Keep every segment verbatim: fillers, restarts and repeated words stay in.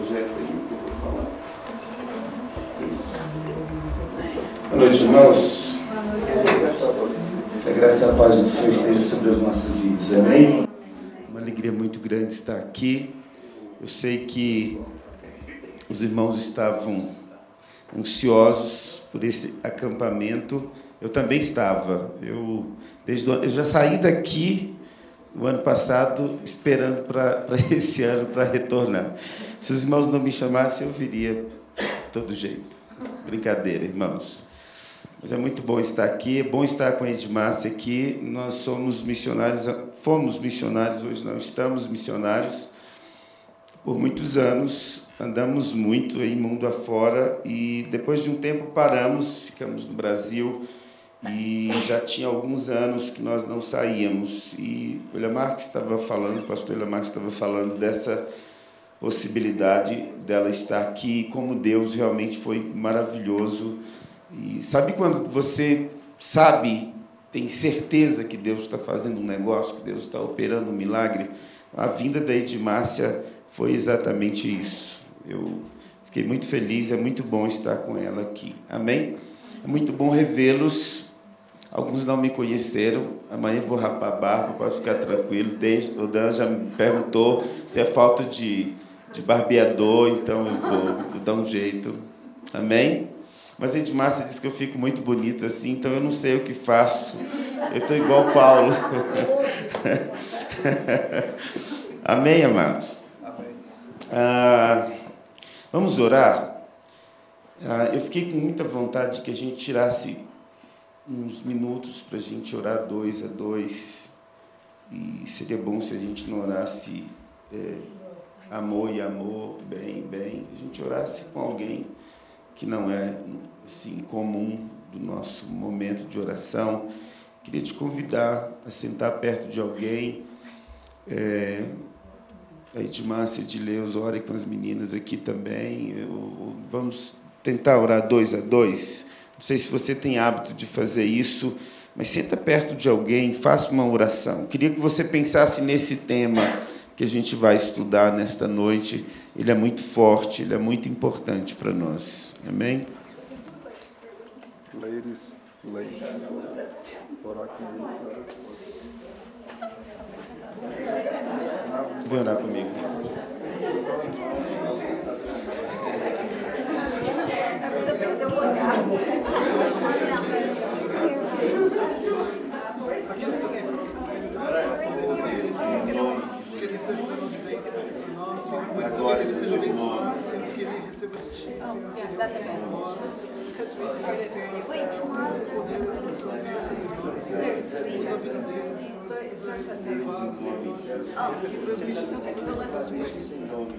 projeto aí que eu vou falar. Boa noite, irmãos. Que a graça e a paz do Senhor esteja sobre as nossas vidas. Amém? Uma alegria muito grande estar aqui. Eu sei que os irmãos estavam ansiosos por esse acampamento. Eu também estava. Eu, desde o, eu já saí daqui o ano passado esperando para esse ano, para retornar. Se os irmãos não me chamassem, eu viria de todo jeito. Brincadeira, irmãos. Mas é muito bom estar aqui, é bom estar com a Edmárcia aqui. Nós somos missionários, fomos missionários, hoje não estamos missionários. Por muitos anos, andamos muito aí mundo afora e depois de um tempo paramos, ficamos no Brasil e já tinha alguns anos que nós não saíamos. E o William Marques estava falando, o pastor William Marques estava falando dessa possibilidade dela estar aqui, como Deus realmente foi maravilhoso. E sabe quando você sabe, tem certeza que Deus está fazendo um negócio, que Deus está operando um milagre? A vinda da Edmárcia foi exatamente isso. Eu fiquei muito feliz, é muito bom estar com ela aqui. Amém? É muito bom revê-los. Alguns não me conheceram. Amanhã eu vou rapar a barba, pode ficar tranquilo. O Dan já me perguntou se é falta de, de barbeador, então eu vou, vou dar um jeito. Amém? Mas a Edmárcia disse que eu fico muito bonito assim, então eu não sei o que faço. Eu estou igual o Paulo. Amém, amados? Amém. Ah, vamos orar? Ah, eu fiquei com muita vontade de que a gente tirasse uns minutos para a gente orar dois a dois. E seria bom se a gente não orasse é, amor e amor, bem, bem. A gente orasse com alguém que não é assim, comum do nosso momento de oração. Queria te convidar a sentar perto de alguém. É, a Edmárcia de Leus, ore com as meninas aqui também. Eu, vamos tentar orar dois a dois. Não sei se você tem hábito de fazer isso, mas senta perto de alguém, faça uma oração. Queria que você pensasse nesse tema que a gente vai estudar nesta noite. Ele é muito forte, ele é muito importante para nós. Amém? Ladies, ladies. Orar comigo. Vem orar comigo. Você perdeu o olhar. Que ele seja o canal de bênção para nós, mas também que ele seja abençoado, Senhor, que ele receba de Ti, Senhor, que ele receba de nós. Senhor, poder da sua bênção em nós, Senhor, usa a vida deles, Senhor, usa a vida deles, Senhor, que transmite todas as alertas de Ti.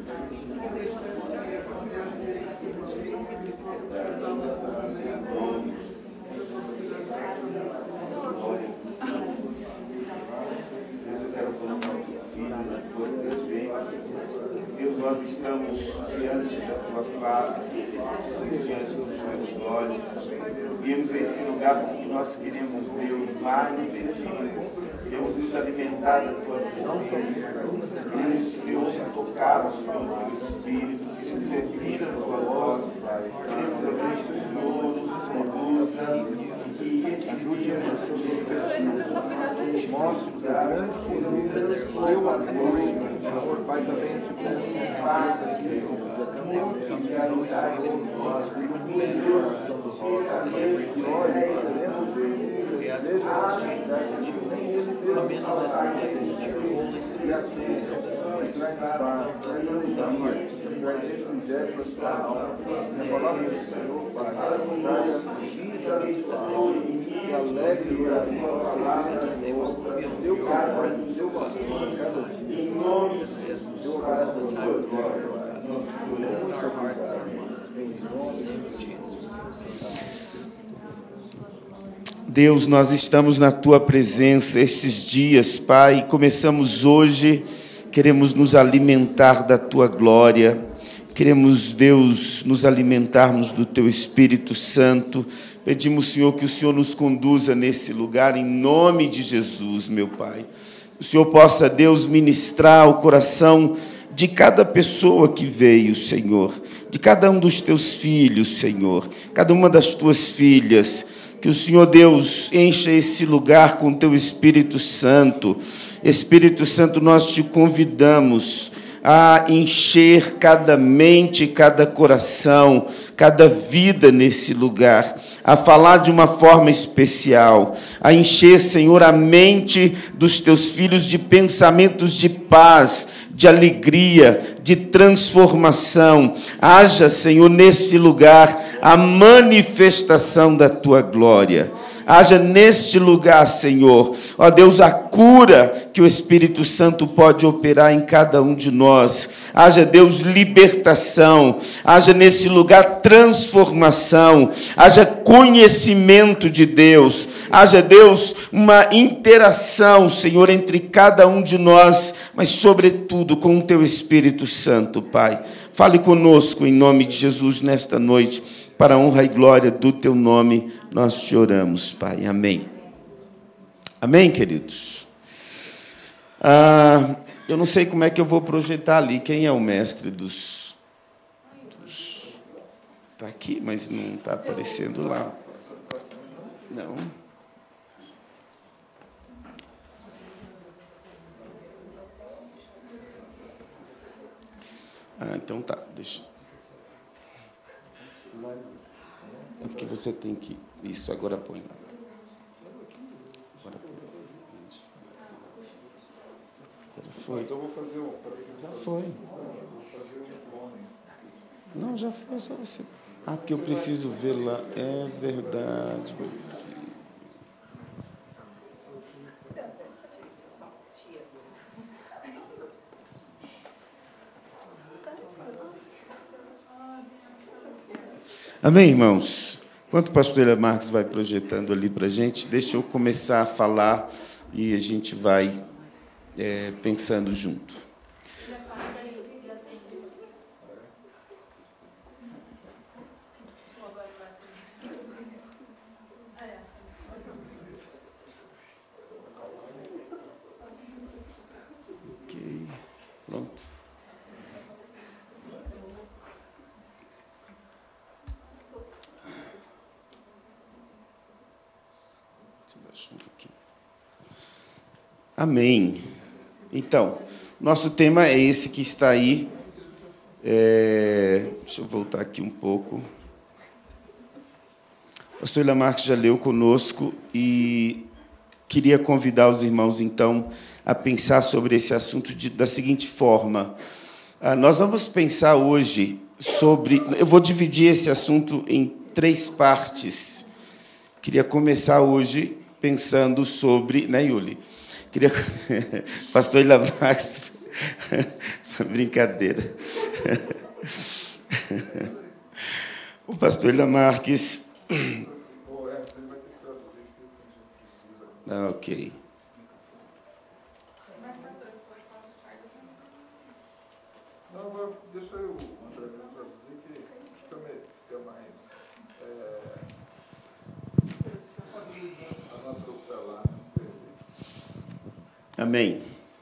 Deus, nós estamos diante da Tua face, diante dos Teus olhos. Viemos a esse lugar porque nós queremos, Deus, mais de Ti. Queremos nos alimentar da Tua presença. Queremos, Deus, ser tocados pelo Teu Espírito. Queremos ouvir a Tua voz. Queremos abrir que o Senhor nos conduza. E esse dia nós podemos mostre o grande poder do Teu amor, Senhor, Pai, também te conquistar, muito que a lutar por nós, e saber que nós podemos ver, em nome de Jesus, Deus, nós estamos na Tua presença estes dias, Pai. Começamos hoje, queremos nos alimentar da Tua glória. Queremos, Deus, nos alimentarmos do Teu Espírito Santo. Pedimos, Senhor, que o Senhor nos conduza nesse lugar, em nome de Jesus, meu Pai. O Senhor possa, Deus, ministrar o coração de cada pessoa que veio, Senhor, de cada um dos teus filhos, Senhor, cada uma das tuas filhas, que o Senhor Deus encha esse lugar com teu Espírito Santo. Espírito Santo, nós te convidamos a encher cada mente, cada coração, cada vida nesse lugar, a falar de uma forma especial, a encher, Senhor, a mente dos teus filhos de pensamentos de paz, de alegria, de transformação. Haja, Senhor, nesse lugar a manifestação da tua glória. Haja neste lugar, Senhor, ó Deus, a cura que o Espírito Santo pode operar em cada um de nós. Haja, Deus, libertação. Haja nesse lugar transformação. Haja conhecimento de Deus. Haja, Deus, uma interação, Senhor, entre cada um de nós, mas, sobretudo, com o teu Espírito Santo, Pai. Fale conosco em nome de Jesus nesta noite. Para a honra e glória do teu nome, nós te oramos, Pai. Amém. Amém, queridos? Ah, eu não sei como é que eu vou projetar ali. Quem é o mestre dos... Está aqui, mas não está aparecendo lá. Não. Ah, então tá. Deixa É porque você tem que... Isso, agora põe lá. Agora põe. Isso. Agora foi. Então eu vou fazer um... Já foi. Vou fazer um clone. Não, já foi, só você. Ah, porque eu preciso ver lá. É verdade. Amém, irmãos? Enquanto o pastor Elia Marques vai projetando ali para a gente, deixa eu começar a falar e a gente vai é, pensando junto. Ok, pronto. Amém. Então, nosso tema é esse que está aí. É, deixa eu voltar aqui um pouco. O pastor Elia Marques já leu conosco e queria convidar os irmãos, então, a pensar sobre esse assunto de, da seguinte forma. Ah, nós vamos pensar hoje sobre... Eu vou dividir esse assunto em três partes. Queria começar hoje pensando sobre... Né, Yuli? Queria... Pastor Elia Marques... Brincadeira. O pastor Elia Marques... Ah, ok. Não, mas deixa eu traduzir que fica, fica mais... É, não atropelar. Amém.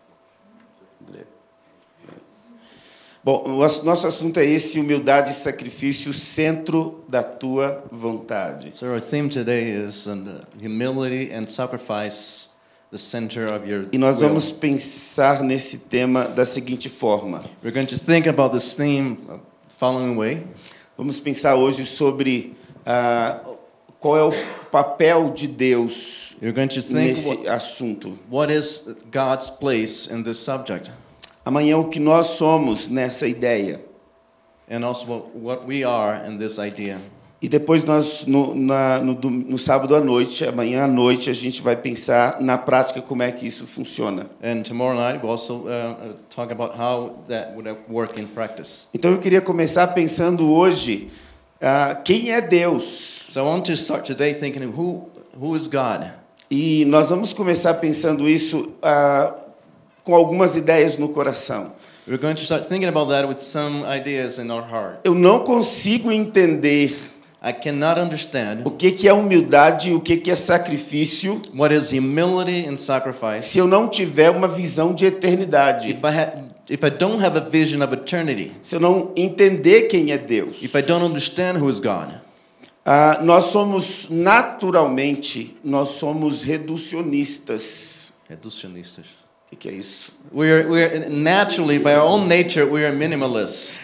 Bom, o nosso assunto é esse: humildade e sacrifício, centro da tua vontade. So our theme today is uh, humility and sacrifice, the center of your E nós will. vamos pensar nesse tema da seguinte forma. We're going to think about this theme the following way. Vamos pensar hoje sobre ah, qual é o papel de Deus You're going to think nesse what, assunto. what is God's place in this subject, Amanhã, o que nós somos nessa ideia. and also what, what we are in this idea. E depois, nós, no, na, no, no sábado à noite, amanhã à noite, a gente vai pensar na prática como é que isso funciona. And tomorrow night we'll also uh, talk about how that would work in practice. Então, eu queria começar pensando hoje, ah, quem é Deus? So I want to start today thinking of who who is God. E nós vamos começar pensando isso ah, com algumas ideias no coração. We're going to start thinking about that with some ideas in our heart. Eu não consigo entender I cannot understand o que que é humildade e o que que é sacrifício what is humility and sacrifice se eu não tiver uma visão de eternidade. if I ha- if I don't have a vision of eternity, se eu não entender quem é Deus, if I don't understand who is God, ah, nós somos naturalmente, nós somos reducionistas. reducionistas. O que, que é isso? We are, we are naturally, by our own nature, we are minimalists.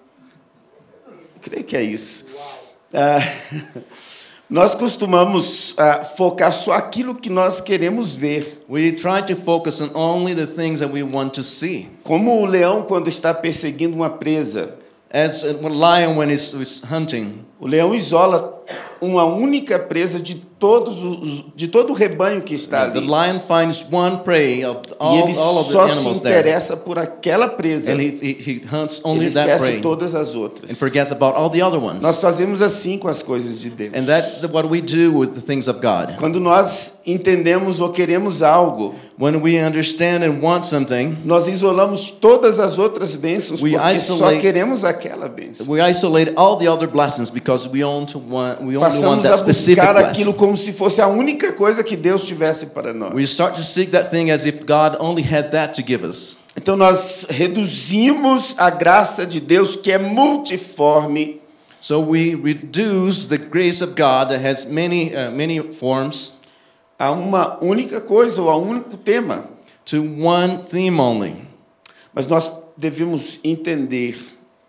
Eu creio que é isso. Ah, nós costumamos ah, focar só aquilo que nós queremos ver. We try to focus on only the things that we want to see. Como o leão quando está perseguindo uma presa. As a lion when he's, he's hunting, O leão isola uma única presa de todos os, de todo o rebanho que está the ali. lion finds one prey of E all, ele all of the só se animals there, interessa por aquela presa. and he, he, he hunts only Ele that esquece prey todas as outras. and forgets about all the other ones. Nós fazemos assim com as coisas de Deus. And that's what we do with the things of God. Quando nós entendemos ou queremos algo, When we understand and want something, nós isolamos todas as outras bênçãos We porque só isolate- queremos aquela bênção. we isolate all the other blessings because we only want, we only want Passamos that a specific buscar blessing. aquilo como se fosse a única coisa que Deus tivesse para nós. We start to seek that thing as if God only had that to give us. Então nós reduzimos a graça de Deus, que é multiforme, So we reduce the grace of God that has many, uh, many forms a uma única coisa ou a um único tema. to one theme only. Mas nós devemos entender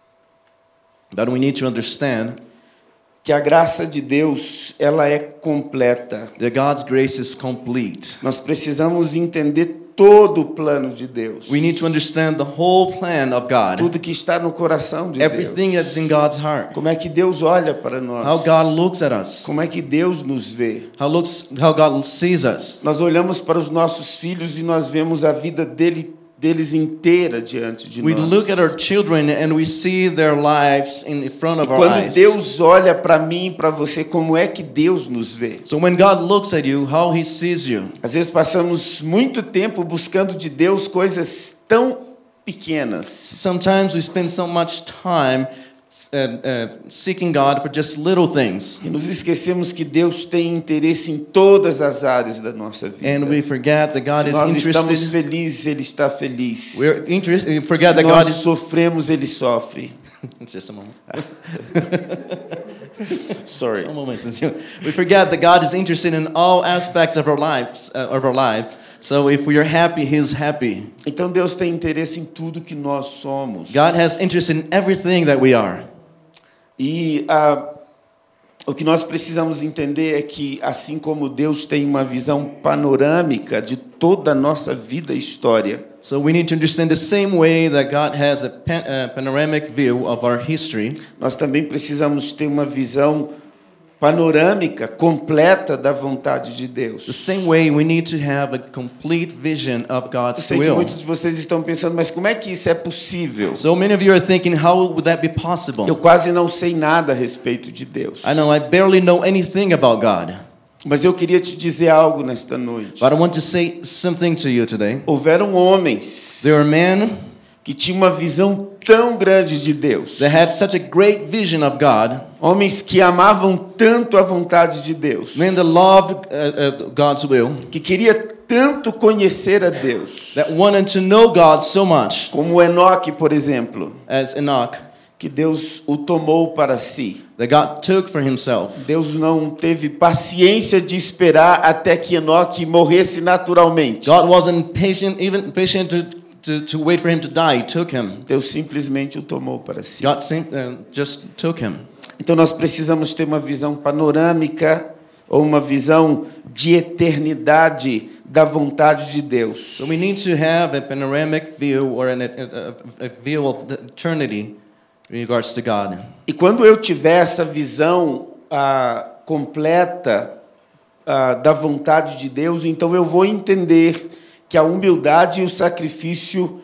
But we need to understand que a graça de Deus, ela é completa. that God's grace is complete. Nós precisamos entender todo o plano de Deus. We need to understand the whole plan of God, Tudo que está no coração de everything Deus. that's in God's heart, Como é que Deus olha para nós? how God looks at us, Como é que Deus nos vê? how looks how God sees us. Nós olhamos para os nossos filhos e nós vemos a vida dele, deles inteira diante de We nós. look at our children and we see their lives in front E of our quando eyes. Deus olha para mim e para você, como é que Deus nos vê? So when God looks at you, how He sees you. Às vezes passamos muito tempo buscando de Deus coisas tão pequenas. Sometimes we spend so much time uh, uh, seeking God for just little things, E nos esquecemos que Deus tem interesse em todas as áreas da nossa vida. and we forget that God Se is nós estamos interested. felizes, Ele está feliz. We're interest, we forget Se that nós God is. sofremos, Ele sofre. Just a moment. Sorry. One moment. We forget that God is interested in all aspects of our lives, uh, of our life. So if we are happy, He's happy. Então Deus tem interesse em tudo que nós somos. God has interest in everything that we are. E ah, o que nós precisamos entender é que, assim como Deus tem uma visão panorâmica de toda a nossa vida e história, So we need to understand the same way that God has a pan, uh, panoramic view of our history. nós também precisamos ter uma visão panorâmica, completa da vontade de The Deus. same way we need to have a complete vision of Eu God's sei que will. muitos de vocês estão pensando, mas como é que isso é possível? So many of you are thinking, how would that be possible? Eu quase não sei nada a respeito de Deus. I know I barely know anything about God, Mas eu queria te dizer algo nesta noite. but I want to say something to you today. Houveram homens There are men que tinham uma visão tão grande de Deus. that had such a great vision of God, Homens que amavam tanto a vontade de Deus. men that loved uh, uh, God's will, Que queria tanto conhecer a Deus. that wanted to know God so much, Como Enoque, por exemplo. as Enoch, Que Deus o tomou para si. that God took for Himself. Deus não teve paciência de esperar até que Enoque morresse naturalmente. God wasn't patient, even patient to, to, to wait for him to die. He took him. Deus simplesmente o tomou para si. God sim, uh, just took him. Então nós precisamos ter uma visão panorâmica ou uma visão de eternidade da vontade de Deus. So we need to have a panoramic view or an, a, a, a view of the eternity in regards to God. E quando eu tiver essa visão ah, completa ah, da vontade de Deus, então eu vou entender que a humildade e o sacrifício...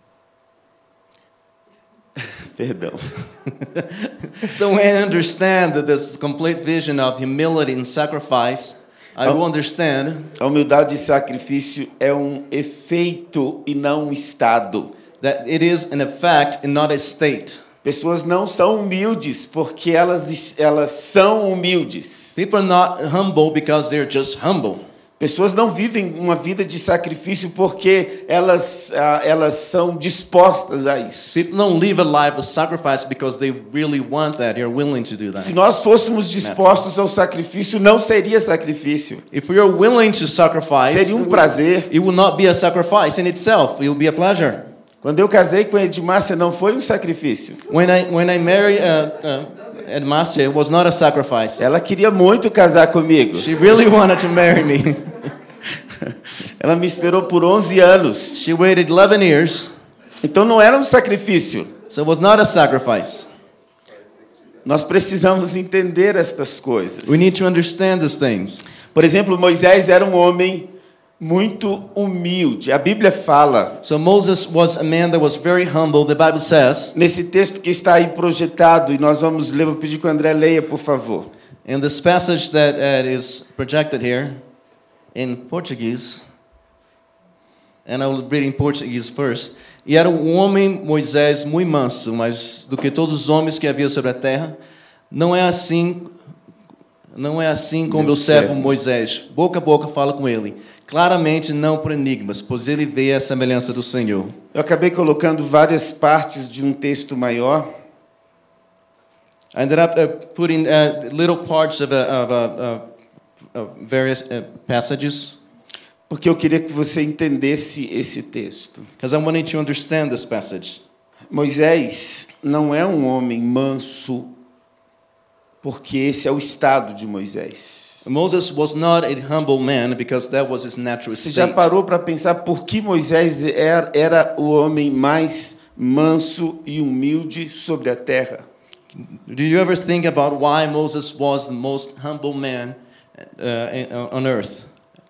Perdão. So when I understand that this complete vision of humility and sacrifice, I will understand A humildade e sacrifício é um efeito e não um estado. that it is an effect and not a state. Pessoas não são humildes porque elas, elas são humildes. People are not humble because they're just humble. Pessoas não vivem uma vida de sacrifício porque elas, ah, elas são dispostas a isso. People don't live a life of sacrifice because they really want that. They're willing to do that. Se nós fôssemos dispostos ao sacrifício, não seria sacrifício. If we are willing to sacrifice, Seria um prazer. it will not be a sacrifice in itself. It will be a pleasure. Quando eu casei com a Edmárcia, não foi um sacrifício. When I when I married uh, uh, Edmarcia, it was not a sacrifice. Ela queria muito casar comigo. She really wanted to marry me. Ela me esperou por onze anos. She waited eleven years, Então não era um sacrifício. so it was not a sacrifice. Nós precisamos entender estas coisas. We need to understand these things. Por exemplo, Moisés era um homem muito humilde. A Bíblia fala, So Moses was a man that was very humble. The Bible says, nesse texto que está aí projetado, e nós vamos ler, vou pedir que o André leia, por favor. in this passage that uh, is projected here in Portuguese, and I will read in Portuguese first. E era um homem, Moisés, muito manso, mas do que todos os homens que havia sobre a terra, não é assim, não é assim com Meu meu servo servo. Moisés. Boca a boca fala com ele. Claramente não por enigmas, pois ele vê a semelhança do Senhor. Eu acabei colocando várias partes de um texto maior, I ended up uh, putting uh, little parts of, a, of, a, uh, of various uh, passages porque eu queria que você entendesse esse texto. because I wanted to understand this passage. Moisés não é um homem manso, porque esse é o estado de Moisés. Moses was not a humble man because that was his natural Você já state. parou para pensar por que Moisés era, era o homem mais manso e humilde sobre a terra? Do you ever think about why Moses was the most humble man uh, in- on earth?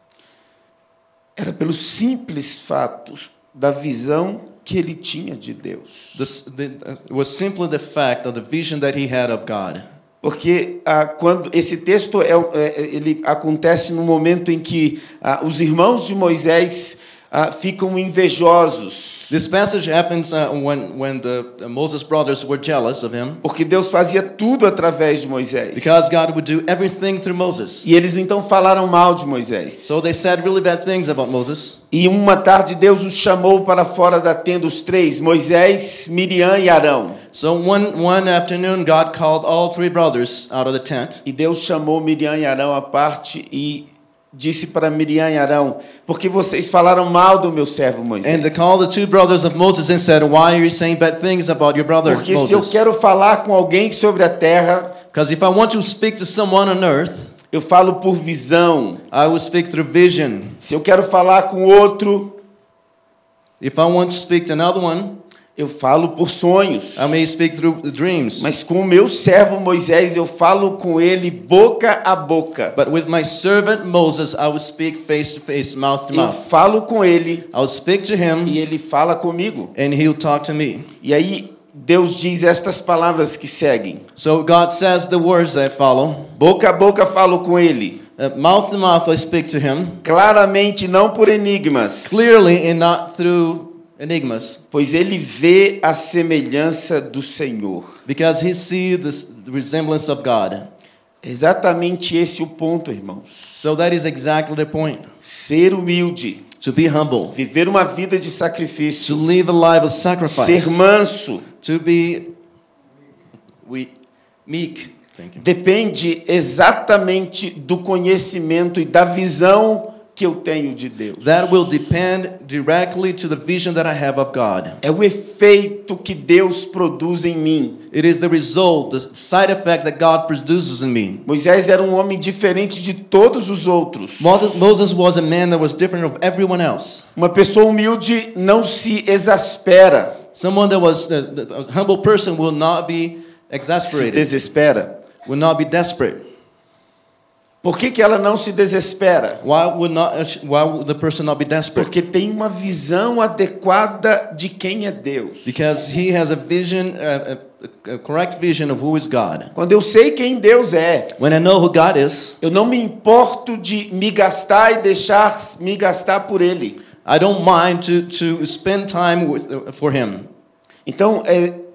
Era pelo simples fato da visão que ele tinha de Deus. This, the, it was simply the fact of the vision that he had of God. Porque ah, quando esse texto é, é, ele acontece no momento em que ah, os irmãos de Moisés ah, ficam invejosos, This passage happens uh, when, when the, the Moses brothers were jealous of him porque Deus fazia tudo através de Moisés. because God would do everything through Moses. E eles então falaram mal de Moisés. So they said really bad things about Moses. E uma tarde Deus os chamou para fora da tenda, os três, Moisés, Miriam e Arão. So one, one afternoon, God called all three brothers out of the tent. E Deus chamou Miriam e Arão à parte e disse para Miriam e Arão, porque vocês falaram mal do meu servo Moisés. And they called the two brothers of Moses and said, why are you saying bad things about your brother Porque se eu Moses? quero falar com alguém sobre a terra, Because if I want to speak to someone on earth, eu falo por visão. I will speak through vision. Se eu quero falar com outro, If I want to speak to another one, eu falo por sonhos. I may speak through dreams. Mas com o meu servo Moisés, eu falo com ele boca a boca. But with my servant Moses, I will speak face to face, mouth to Eu mouth. falo com ele I will speak to e him, ele fala comigo. and he'll talk to me. E aí Deus diz estas palavras que seguem. So God says the words that follow. Boca a boca falo com ele, Uh, mouth to mouth, I speak to him. claramente, não por enigmas, Clearly and not through enigmas. pois ele vê a semelhança do Senhor. Because he sees the resemblance of God. Exatamente esse o ponto, irmãos. So that is exactly the point. Ser humilde, To be humble. viver uma vida de To sacrifício, live a life of sacrifice. ser manso, To be we, meek. Thank you. depende exatamente do conhecimento e da visão que eu tenho de Deus. That will depend directly to the vision that I have of God. É o efeito que Deus produz em mim. It is the result, the side effect that God produces in me. Moisés era um homem diferente de todos os outros. Moses, Moses was a man that was different of everyone else. Uma pessoa humilde não se exaspera, Someone that was a, a humble person will not be se exasperated, desespera. will not be desperate. Por que que ela não se desespera? Why would not? Why would the person not be desperate? Porque tem uma visão adequada de quem é Deus. Because he has a vision, a, a, a correct vision of who is God. Quando eu sei quem Deus é, When I know who God is, eu não me importo de me gastar e deixar me gastar por Ele. I don't mind to, to spend time with, uh, for him. Então, é,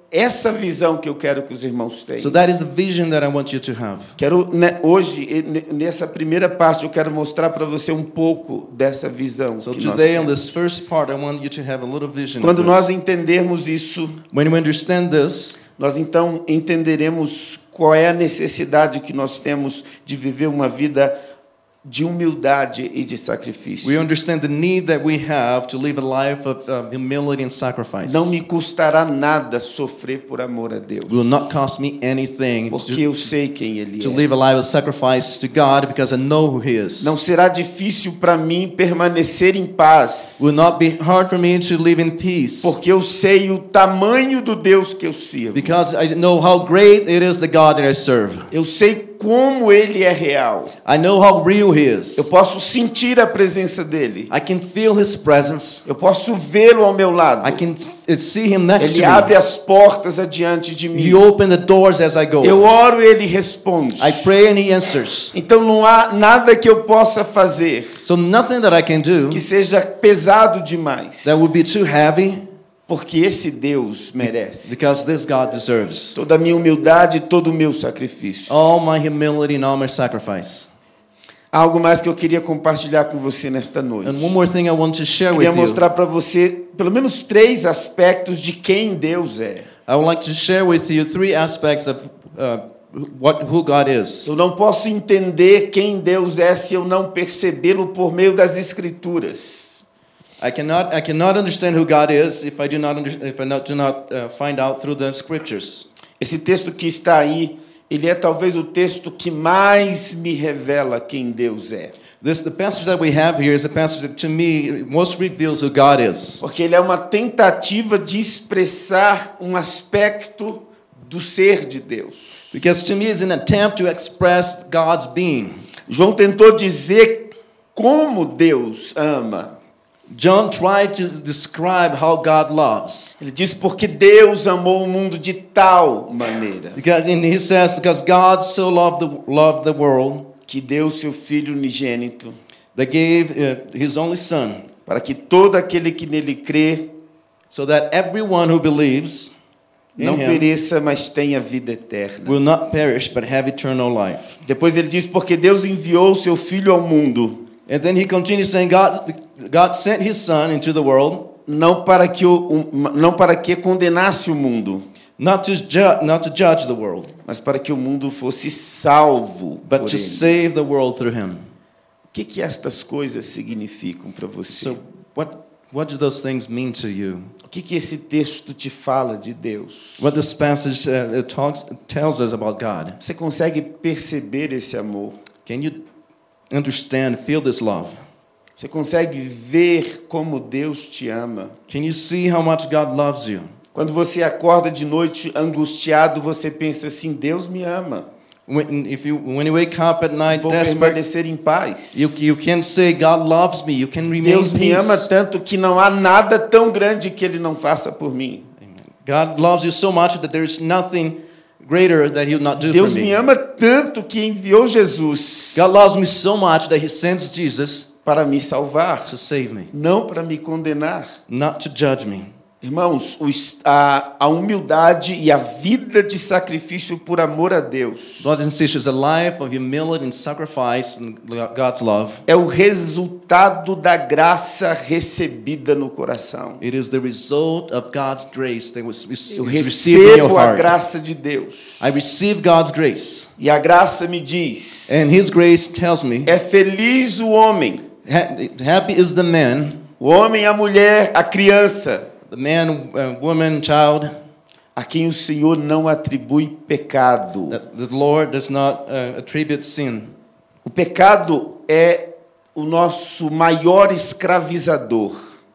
essa visão que eu quero que os irmãos tenham. So that is the vision that I want you to have. Quero, né, hoje, e- ne- nessa primeira parte, eu quero mostrar para você um pouco dessa visão So que nós today on temos. this first part, I want you to have a little vision of Quando nós this. entendermos isso, When we understand this, nós então entenderemos qual é a necessidade que nós temos de viver uma vida de humildade e de sacrifício. we understand the need that we have to live a life of uh, humility and sacrifice. Não me custará nada sofrer por amor a Deus, It will not cost me anything porque to, eu sei quem Ele to é. live a life of sacrifice to God because I know who He is. Não será difícil para mim permanecer em paz, It will not be hard for me to live in peace porque eu sei o tamanho do Deus que eu sirvo. because I know how great it is the God that I serve. Eu sei como Ele é real. I know how real He is. Eu posso sentir a presença dele. I can feel His presence. Eu posso vê-lo ao meu lado. I can uh, see Him next Ele to abre me. as portas adiante de mim. He opened the doors as I go. Eu oro e Ele responde. I pray and He answers. Então não há nada que eu possa fazer So nothing that I can do que seja pesado demais, that would be too heavy porque esse Deus merece because this God deserves toda a minha humildade e todo o meu sacrifício. all my humility and all my sacrifice. Há algo mais que eu queria compartilhar com você nesta noite. And one more thing I want to share Queria with you. mostrar para você pelo menos três aspectos de quem Deus é. I would like to share with you three aspects of uh, what who God is. Eu não posso entender quem Deus é se eu não percebê-lo por meio das Escrituras. I cannot I cannot understand who God is if I do not under, if I not, do not uh, find out through the scriptures. Esse texto que está aí, ele é talvez o texto que mais me revela quem Deus é. This the passage that we have here is the passage that to me most reveals who God is. Porque ele é uma tentativa de expressar um aspecto do ser de Deus. Because to me is an attempt to express God's being. João tentou dizer como Deus ama. John tried to describe how God loves. Ele diz porque Deus amou o mundo de tal maneira Because and he says because God so loved the loved the world que deu seu filho unigênito that gave uh, his only son para que todo aquele que nele crê so that everyone who believes in não him pereça, mas tenha vida eterna. will not perish but have eternal life. Depois ele diz porque Deus enviou o seu filho ao mundo And then he continues saying God God sent his son into the world não para que o um, não para que condenasse o mundo, not to ju- not to judge the world mas para que o mundo fosse salvo but por to ele. save the world through him. O que que estas coisas significam para você? So what what do those things mean to you? O que que esse texto te fala de Deus? What this passage uh, it talks tells us about God. Você consegue perceber esse amor? Can you understand, feel this love? Você consegue ver como Deus te ama? Can you see how much God loves you? Quando você acorda de noite angustiado, você pensa assim: Deus me ama. When if you when you wake up at night Vou desperate, permanecer em paz. you you can say God loves me. You can remain Deus in me ama peace. tanto que não há nada tão grande que Ele não faça por mim. God loves you so much that there is nothing greater that He'll not do Deus for me me. ama tanto que enviou Jesus God loves me so much that He sends Jesus para me salvar, to save me, não para me condenar. not to judge me. Irmãos, o es- a, a humildade e a vida de sacrifício por amor a Deus Brothers and sisters, a life of humility and sacrifice and God's love. é o resultado da graça recebida no coração. It is the result of God's grace that was was Eu received in your recebo a heart. graça de Deus. I receive God's grace, E a graça me diz: and His grace tells me, é feliz o homem, ha- happy is the man, o homem, a mulher, a criança, the man, uh, woman, child, a quem o Senhor não atribui pecado. that the Lord does not uh, attribute sin. O pecado é o nosso maior escravizador.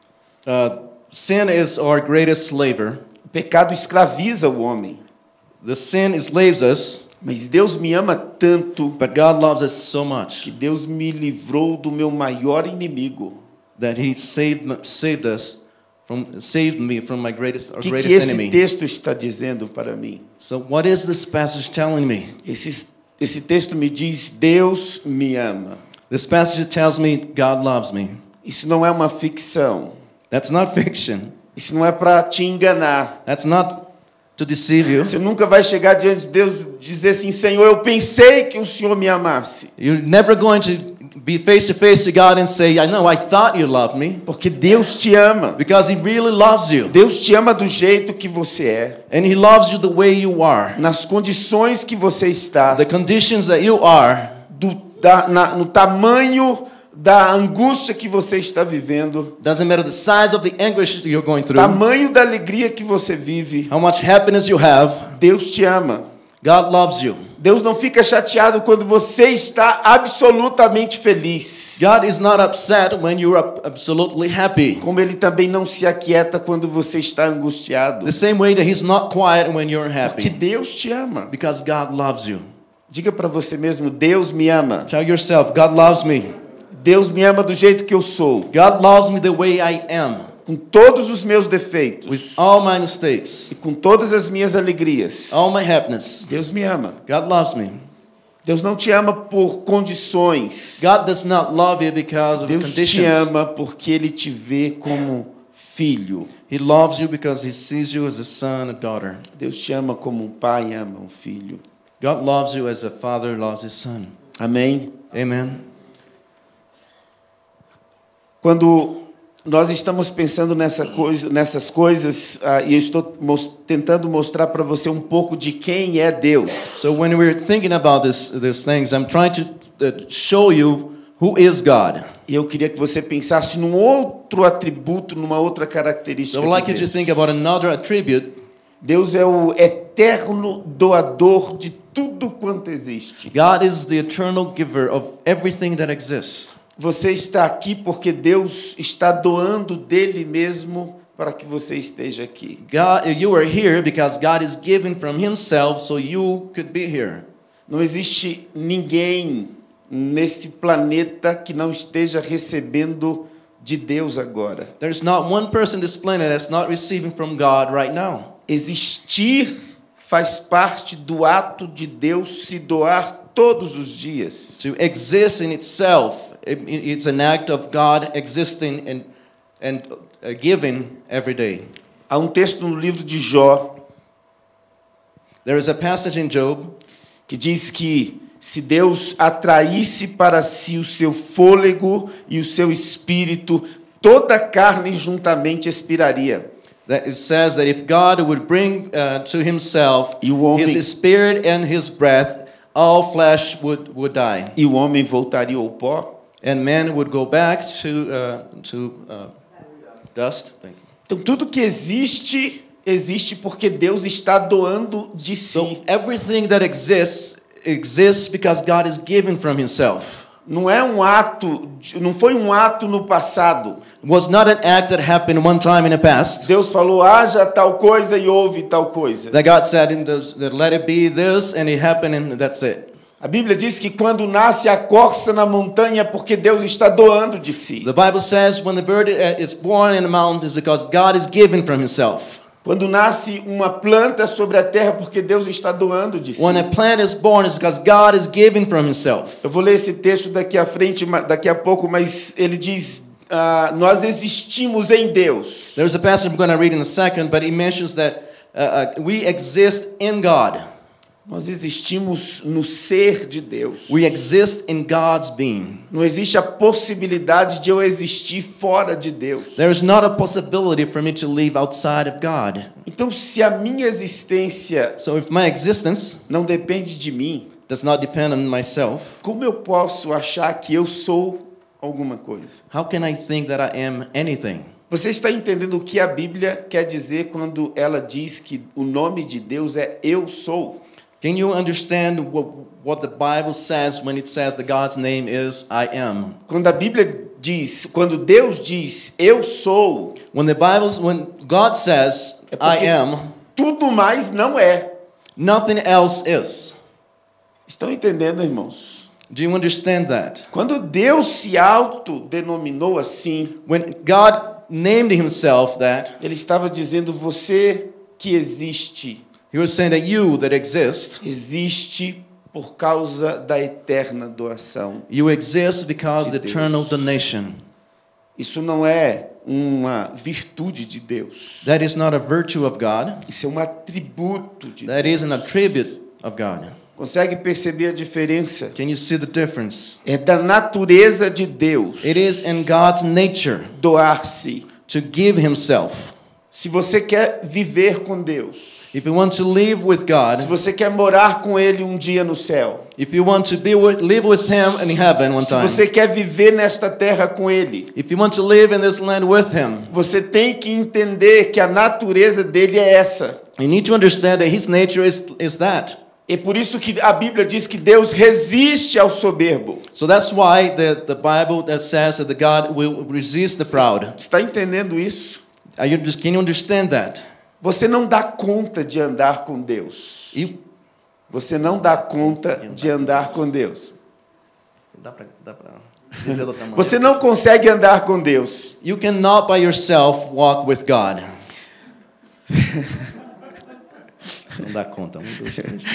Uh, sin is our greatest slaver. O pecado escraviza o homem. The sin enslaves us, Mas Deus me ama tanto but God loves us so que much Deus me livrou do meu maior inimigo. that He saved saved us from saved me from my greatest our O que, que greatest esse enemy. texto está dizendo para mim? So what is this passage telling me? Esse, esse texto me diz: Deus me ama. This passage tells me God loves me. Isso não é uma ficção. That's not fiction. Isso não é para te enganar. That's not to deceive you. Você nunca vai chegar diante de Deus e dizer assim, Senhor, eu pensei que o Senhor me amasse. You're never going to be face to face to God and say, I know, I thought you loved me. Porque Deus te ama. Because He really loves you. Deus te ama do jeito que você é. And He loves you the way you are. Nas condições que você está. The conditions that you are. Do, da, na, no tamanho da angústia que você está vivendo. Doesn't matter the size of the anguish you're going through. Tamanho da alegria que você vive. How much happiness you have. Deus te ama. God loves you. Deus não fica chateado quando você está absolutamente feliz. God is not upset when you are absolutely happy. Como Ele também não se aquieta quando você está angustiado. The same way that He's not quiet when you're Porque happy. Deus te ama. Because God loves you. Diga para você mesmo, Deus me ama. Tell yourself, God loves me. Deus me ama do jeito que eu sou. God loves me the way I am. Com todos os meus defeitos. With all my mistakes. E com todas as minhas alegrias. All my happiness. Deus me ama. God loves me. Deus não te ama por condições. God does not love you because of Deus conditions. te ama porque Ele te vê como filho. He loves you because He sees you as a son, a daughter. Deus te ama como um pai ama um filho. God loves you as a father loves his son. Amém? Amen. Quando nós estamos pensando nessa coisa, nessas coisas, uh, e eu estou mos- tentando mostrar para você um pouco de quem é Deus. So when we're thinking about this, these things, I'm trying to uh, show you who is God. E eu queria que você pensasse num outro atributo, numa outra característica So I would like de you to Deus. think about another attribute. Deus é o eterno doador de tudo quanto existe. God is the eternal giver of everything that exists. Você está aqui porque Deus está doando dele mesmo para que você esteja aqui. God, you are here because God is giving from Himself so you could be here. Não existe ninguém nesse planeta que não esteja recebendo de Deus agora. There's not one person on this planet that's not receiving from God right now. Existir faz parte do ato de Deus se doar todos os dias. To exist in itself, it- it's an act of God existing and, and uh, giving every day. Há um texto no livro de Jó There is a passage in Job que diz que se Deus atraísse para si o seu fôlego e o seu espírito, toda a carne juntamente expiraria. that it says that if God would bring uh, to Himself E o homem- His spirit and His breath, all flesh would, would die. E o homem voltaria ao pó. And man would go back to, uh, to uh, dust. Thank you. Então tudo que existe, existe porque Deus está doando de si. So everything that exists, exists because God is giving from Himself. Não é um ato, de- não foi um ato no passado. It was not an act that happened one time in the past. Deus falou, haja tal coisa e houve tal coisa. That God said, in the, that let it be this, and it happened, and that's it. A Bíblia diz que quando nasce a corça na montanha é porque Deus está doando de si. The Bible says when the bird uh, is born in the mountains because God is giving from Himself. Quando nasce uma planta sobre a terra é porque Deus está doando de si. When a plant is born, it's because God is giving from Himself. Eu vou ler esse texto daqui à frente, ma- daqui a pouco, mas ele diz, ah, nós existimos em Deus. There's a passage I'm going to read in a second, but it mentions that uh, uh, we exist in God. Nós existimos no ser de Deus. We exist in God's being. Não existe a possibilidade de eu existir fora de Deus. There is not a possibility for me to live outside of God. Então, se a minha existência So if my existence não depende de mim, does not depend on myself, como eu posso achar que eu sou alguma coisa? how can I think that I am anything? Você está entendendo o que a Bíblia quer dizer quando ela diz que o nome de Deus é Eu Sou? Can you understand what, what the Bible says when it says that God's name is I am? Quando a Bíblia diz, quando Deus diz Eu Sou, When the Bible, when God says É porque- I am, tudo mais não é. nothing else is. Estão entendendo, irmãos? Do you understand that? Quando Deus se autodenominou assim, When God named Himself that, Ele estava dizendo, você que existe, He was saying that you that exist, existe por causa da eterna doação. you exist because of De the eternal Deus. donation. Isso não é uma virtude de Deus. That is not a virtue of God. Isso é um atributo de That Deus. is an attribute of God. Consegue perceber a diferença? Can you see the difference? É da natureza de Deus It is in God's nature doar-se. to give himself. Se você quer viver com Deus, If you want to live with se God, você quer morar com Ele um dia no céu, if you want to be with, live with him in heaven one se time, você quer viver nesta terra com Ele, if you want to live in this land with him, você tem que entender que a natureza dele é essa. you need to understand that his nature is, is that. É por isso que a Bíblia diz que Deus resiste ao soberbo. So that's why the, the Bible that says that the God will resist the proud. Está entendendo isso? Are you just, can you understand that? Você não dá conta de andar com Deus. You, Você não dá conta de andar com Deus. Você não consegue andar com Deus. You cannot by yourself walk with God. Não dá conta. Um, dois, três,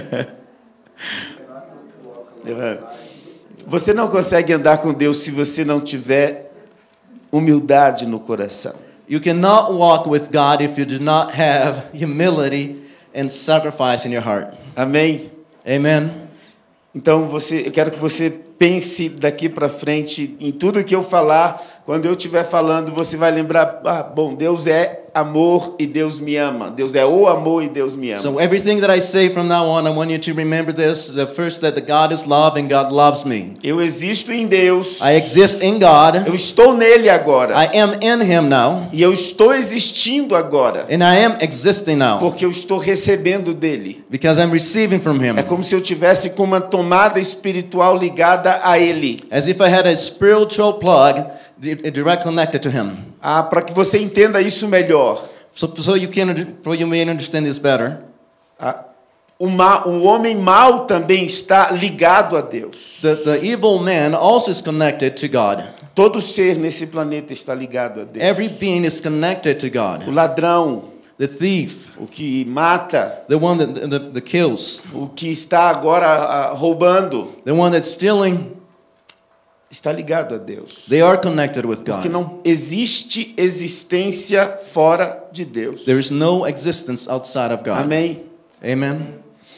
quatro. Você não consegue andar com Deus se você não tiver humildade no coração. You cannot walk with God if you do not have humility and sacrifice in your heart. Amém? Amen. Então você, eu quero que você pense daqui para frente em tudo que eu falar. Quando eu estiver falando, você vai lembrar, ah, bom, Deus é amor e Deus me ama. Deus é o amor e Deus me ama. So everything that I say from now on, I want you to remember this: the first, that the God is love and God loves me. Eu existo em Deus. I exist in God. Eu estou nele agora. I am in Him now, E eu estou existindo agora. and I am existing now Porque eu estou recebendo dele. because I'm receiving from Him. É como se eu tivesse com uma tomada espiritual ligada a ele. As if I had a spiritual plug di- direct connected to Him. Ah, para que você entenda isso melhor. So, so you can, so you may understand this better. Ah, o, ma, o homem mau também está ligado a Deus. The, the evil man also is connected to God. Todo ser nesse planeta está ligado a Deus. Every being is connected to O God. ladrão, The thief, o que mata, the one that, that, that kills, o que está agora ah, roubando, the one that's stealing, está ligado a Deus. they are connected with Porque God. não existe existência fora de Deus. There is no existence outside of God. Amém? Amen.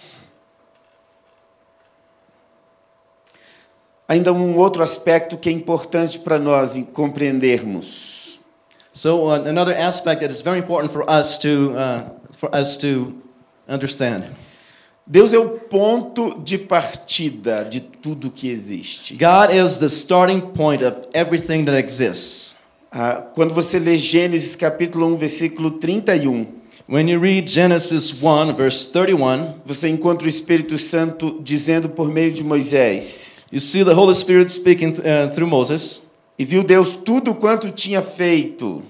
Ainda um outro aspecto que é importante para nós em- compreendermos. So uh, another aspect that is very important for us to uh, for us to understand. Deus é o ponto de partida de tudo que existe. God is the starting point of everything that exists. Ah, quando você lê Gênesis capítulo um, versículo trinta e um, When you read Genesis one, verse thirty-one, você encontra o Espírito Santo dizendo por meio de Moisés: you see the Holy Spirit speaking uh, through Moses. E viu Deus tudo quanto tinha feito,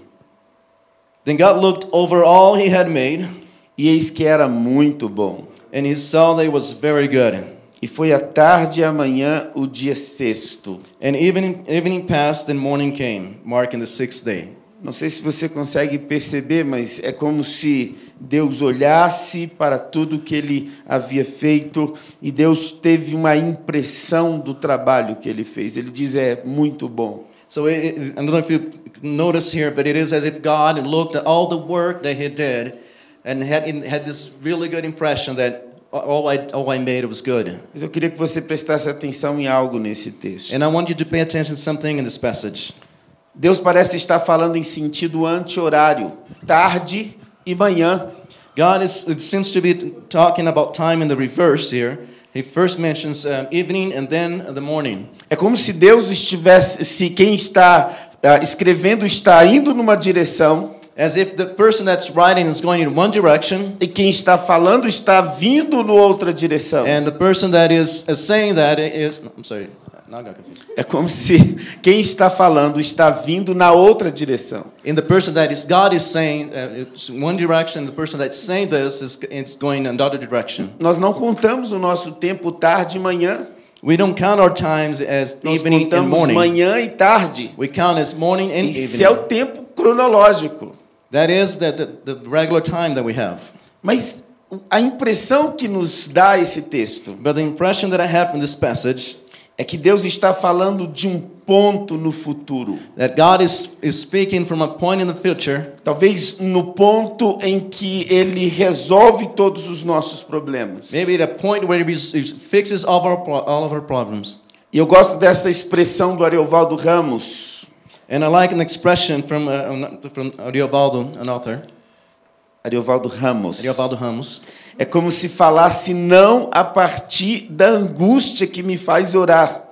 Then God looked over all He had made, e eis que era muito bom. and He saw that it was very good. E foi a tarde e a manhã o dia sexto. And evening, evening passed and morning came, marking the sixth day. Não sei se você consegue perceber, mas é como se Deus olhasse para tudo que ele havia feito e Deus teve uma impressão do trabalho que ele fez. Ele diz, é muito bom. So it, it, I don't know if you notice here, but it is as if God looked at all the work that He did and had, had this really good impression that all I, all I made was good. Mas eu queria que você prestasse atenção em algo nesse texto. And I want you to pay attention to something in this passage. Deus parece estar falando em sentido anti-horário, tarde e manhã. God is, it seems to be talking about time in the reverse here. He first mentions um, evening and then the morning. É como se Deus estivesse, se quem está uh, escrevendo está indo numa direção, As if the person that's writing is going in one direction, e quem está falando está vindo na outra direção. and the person that is uh, saying that is, no, I'm sorry, now I got confused. É como se quem está falando está vindo na outra direção. And the person that is God is saying uh, it's one direction, the person that's saying this is, is going in another direction. Nós não contamos o nosso tempo tarde e manhã. We don't count our times as Nós evening and contamos morning. manhã e tarde. We count as morning and Isso é o evening. tempo cronológico. That is the, the, the regular time that we have. Mas a impressão que nos dá esse texto But the impression that I have from this passage é que Deus está falando de um ponto no futuro. That God is, is speaking from a point in the future, Talvez no ponto em que Ele resolve todos os nossos problemas. maybe at a point where He he fixes all of our, pro- all of our problems. E eu gosto dessa expressão do Ariovaldo Ramos. And I like an expression from, uh, from Ariovaldo, an author, Ariovaldo Ramos. Ariovaldo Ramos. É como se falasse não a partir da angústia que me faz orar.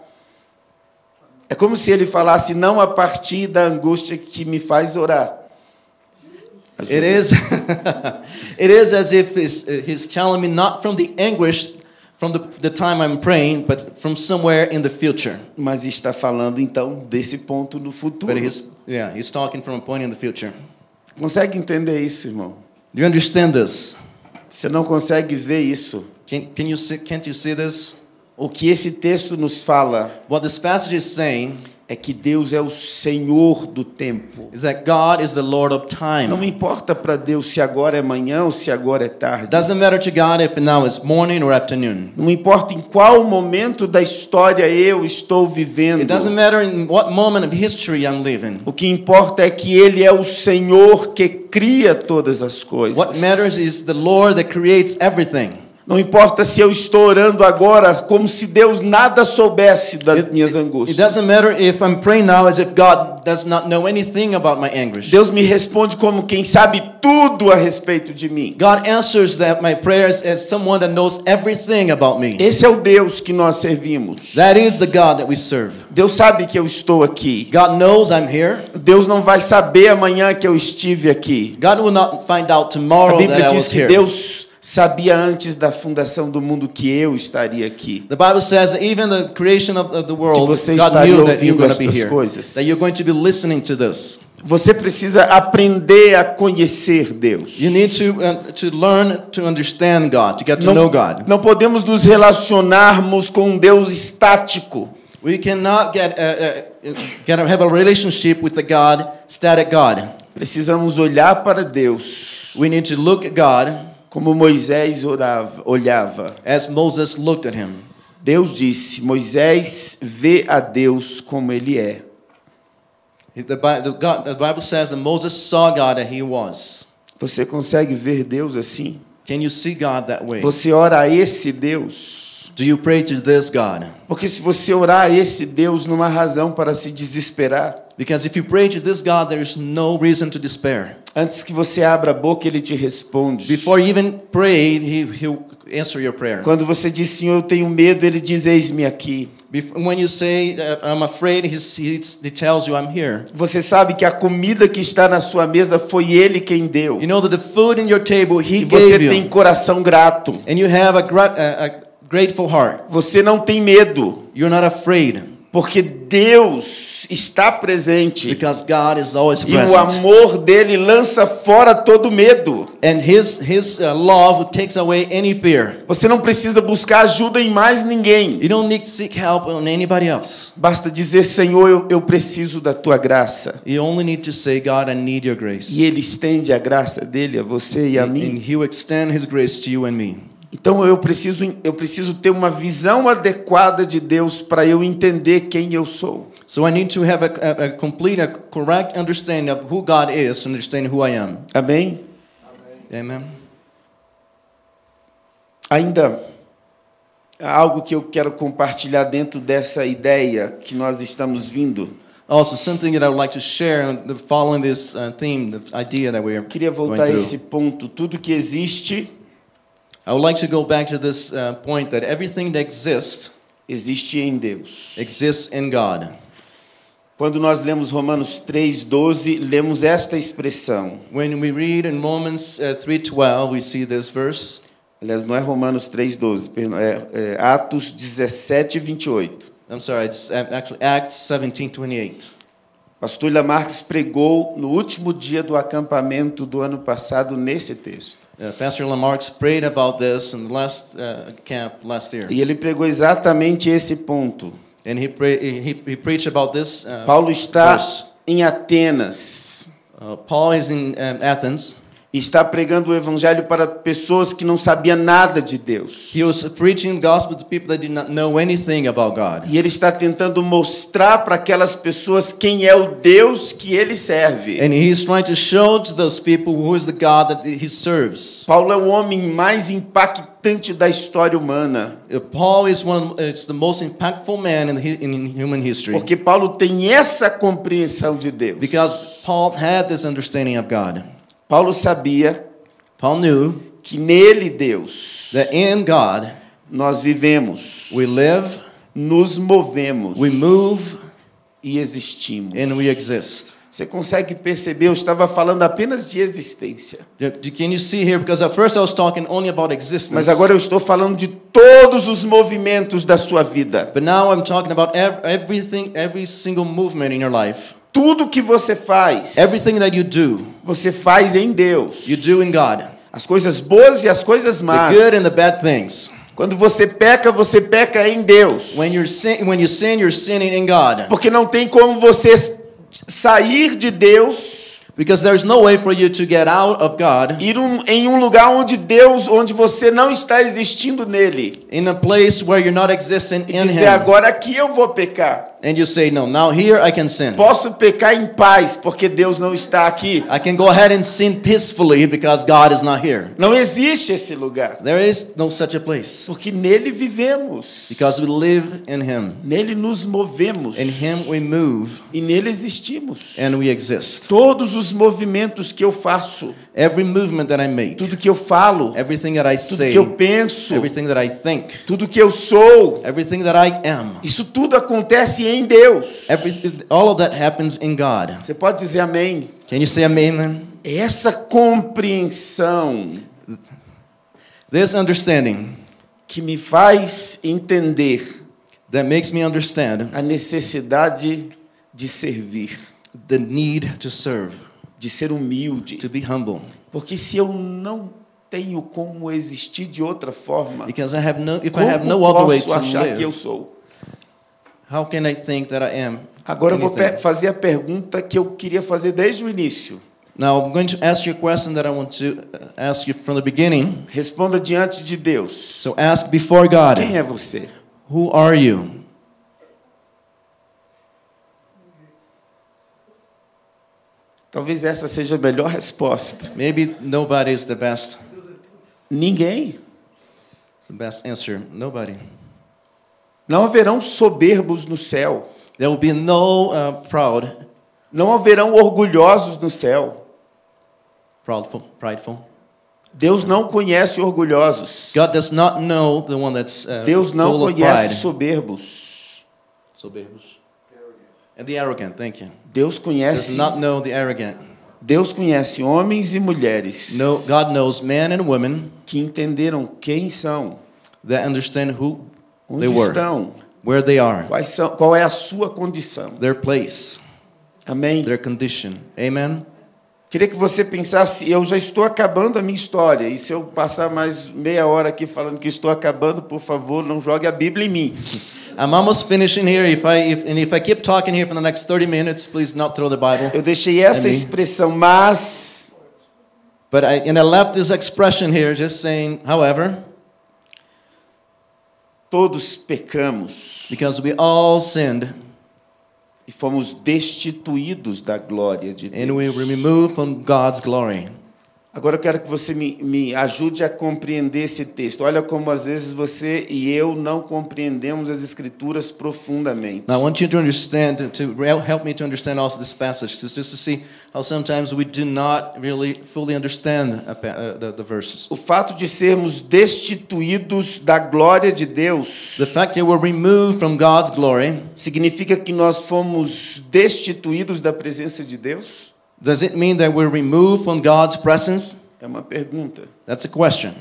É como se ele falasse não a partir da angústia que me faz orar. It is, it is as if he's, uh, he's telling me not from the anguish from the, the time I'm praying, but from somewhere in the future. Mas está falando então desse ponto no futuro. But he's, yeah, he's talking from a point in the future. Consegue entender isso, irmão? Do you understand this? Você não consegue ver isso? Can, can you see, can't you see this? O que esse texto nos fala What this passage is saying é que Deus é o Senhor do tempo. is that God is the Lord of Não time. importa para Deus se agora é manhã ou se agora é tarde. It doesn't matter to God if now it's morning or afternoon. Não importa em qual momento da história eu estou vivendo. It doesn't matter in what moment of history I'm living. O que importa é que Ele é o Senhor que cria todas as coisas. What matters is the Lord that creates everything. Não importa se eu estou orando agora como se Deus nada soubesse das minhas It angústias. doesn't matter if I'm praying now as if God does not know anything about my anguish. Deus me responde como quem sabe tudo a respeito de mim. God answers that my prayers as someone that knows everything about me. Esse é o Deus que nós servimos. That is the God that we serve. Deus sabe que eu estou aqui. God knows I'm here. Deus não vai saber amanhã que eu estive aqui. God will not find out A tomorrow that Bíblia I diz was que here. Deus sabia antes da fundação do mundo que eu estaria aqui. The Bible says that even the creation of of the Que world, você God estaria knew that you're ouvindo going to be estas here. coisas. That you're going to be listening to this. Você precisa aprender a conhecer Deus. You need to uh, to learn to understand God, to get to know God. não podemos nos relacionarmos com um Deus estático. We cannot get uh, uh, get a, have a relationship with the God, static God. Precisamos olhar para Deus We need to look at God como Moisés orava, olhava. as Moses looked at him. Deus disse: Moisés, vê a Deus como Ele é. The, Bi- the, God, the Bible says that Moses saw God that he was. Você consegue ver Deus assim? Can you see God that way? Você ora a esse Deus? Do you pray to this God? Porque se você orar a esse Deus, não há razão para se desesperar. Because if you pray to this God, there is no reason to despair. Antes que você abra a boca, Ele te responde. Before you even pray, he, he'll answer your prayer. Quando você diz, Senhor, eu tenho medo, Ele diz, eis-me aqui. Bef- When you say, uh, I'm afraid, he's, he's, he tells you, I'm here. Você sabe que a comida que está na sua mesa foi Ele quem deu. You know that the food in your table, he E você gave tem you. coração grato. And you have a, gra- a, a grateful heart. Você não tem medo, You're not afraid. porque Deus está presente. Because God is always E o present. amor dele lança fora todo medo. And his, his uh, love takes away any fear. Você não precisa buscar ajuda em mais ninguém. You don't need to seek help on anybody else. Basta dizer, Senhor, eu, eu preciso da tua graça. You only need to say, God, I need your grace. E ele estende a graça dele a você e a And mim. he will extend his grace to you and me. Então eu preciso, eu preciso ter uma visão adequada de Deus para eu entender quem eu sou. So I need to have a, a, a complete, a correct understanding of who God is to understand who I am. Amém? Amen. Ainda há algo que eu quero compartilhar dentro dessa ideia que nós estamos vindo. Also, something that I would like to share following this uh, theme, the idea that we are Eu queria going voltar a through. esse ponto. Tudo que existe, I would like to go back to this uh, point that everything that exists existe em Deus. exists in God. Quando nós lemos Romanos três, doze, lemos esta expressão. When we read in Romans uh, three twelve, we see this verse. Aliás, não é Romanos três, doze, perdão, é, é Atos dezessete, vinte e oito. I'm sorry, it's uh, actually Acts seventeen twenty-eight. Pastor Lamarques pregou no último dia do acampamento do ano passado nesse texto. Uh, Pastor Lamarck prayed about this in the last uh, camp last year. E ele pregou exatamente esse ponto. And he, pray, he, he preached about this uh, Paulo está verse. em Atenas. Uh, Paul is in um, Athens. E está pregando o evangelho para pessoas que não sabiam nada de Deus. He was preaching the gospel to people that did not know anything about God. E ele está tentando mostrar para aquelas pessoas quem é o Deus que ele serve. And he's trying to show to those people who is the God that he serves. Paulo é o homem mais impactante da história humana. Uh, Paul is one of, it's the most impactful man in, hi- in human history. Porque Paulo tem essa compreensão de Deus. Because Paul had this understanding of God. Paulo sabia Paul knew que nele, Deus, that in God nós vivemos, we live, nos movemos we move, e existimos. and we exist. Você consegue perceber? Eu estava falando apenas de existência. Can you see here? Because at first I was talking only about existence. Mas agora eu estou falando de todos os movimentos da sua vida. But now I'm talking about ev- everything, every single movement in your life. Tudo que você faz, Everything that you do, você faz em Deus. you do in God. As coisas boas e as coisas The más. good and the bad things. Quando você peca, você peca em Deus. When you're sin, when you sin, you're sinning in God. Porque não tem como você sair de Deus, Because there's no way for you to get out of God ir um, em um lugar onde Deus, onde você não está existindo nele, in a place where you're not existing e in dizer Him. agora aqui eu vou pecar. And you say, no, now here I can sin. Posso pecar em paz porque Deus não está aqui. I can go ahead and sin peacefully because God is not here. Não existe esse lugar, There is no such a place. porque nele vivemos, Because we live in Him. nele nos movemos In Him we move e nele existimos. and we exist. Todos os movimentos que eu faço, Every movement that I make, tudo que eu falo, everything that I tudo say, que eu penso, everything that I think, tudo que eu sou, everything that I am, isso tudo acontece em Deus. everything, all of that happens in God. Você pode dizer amém? Can you say amen then? Essa compreensão This understanding que me faz entender that makes me understand a necessidade de servir, the need to serve, de ser humilde. to be humble. Porque se eu não tenho como existir de outra forma, Because I have no, if I como have no other way posso to achar que eu live, sou? how can I think that I am Agora eu vou anything? pe- fazer a pergunta que eu queria fazer desde o início. Now I'm going to ask you a question that I want to uh, ask you from the beginning. Responda diante de Deus. So ask before God, Quem é você? who are you? Talvez essa seja a melhor resposta. Maybe nobody is the best. Ninguém. It's the best answer. Nobody. Não haverão soberbos no céu. There will be no uh, proud, Não haverão orgulhosos no céu. proudful, prideful. Deus não conhece orgulhosos. God does not know the one that's uh, Deus não full of conhece pride. soberbos. Soberbos. And the arrogant, thank you. Deus Does conhece, not know the arrogant. Deus conhece homens e mulheres No, God knows men and women que entenderam quem são, that understand who onde they were, estão, where they are, quais são, qual é a sua condição. their place, Amém? their condition. Amen. Queria que você pensasse, eu já estou acabando a minha história, e se eu passar mais meia hora aqui falando que estou acabando, por favor, não jogue a Bíblia em mim. I'm almost finishing here. If I if, and if I keep talking here for the next thirty minutes, please not throw the Bible. Eu deixei essa Amém. expressão, mas But I and I left this expression here, just saying, however, todos pecamos because we all sinned e fomos destituídos da glória de and we Deus. were removed from God's glory. Agora eu quero que você me, me ajude a compreender esse texto. Olha como às vezes você e eu não compreendemos as Escrituras profundamente. Now I want you to understand, to rel- help me to understand also this passage, just just to see how sometimes we do not really fully understand a pa- uh, the, the verses. O fato de sermos destituídos da glória de Deus The fact that we're removed from God's glory, significa que nós fomos destituídos da presença de Deus? does it mean that we're removed from God's presence? É uma pergunta. That's a question.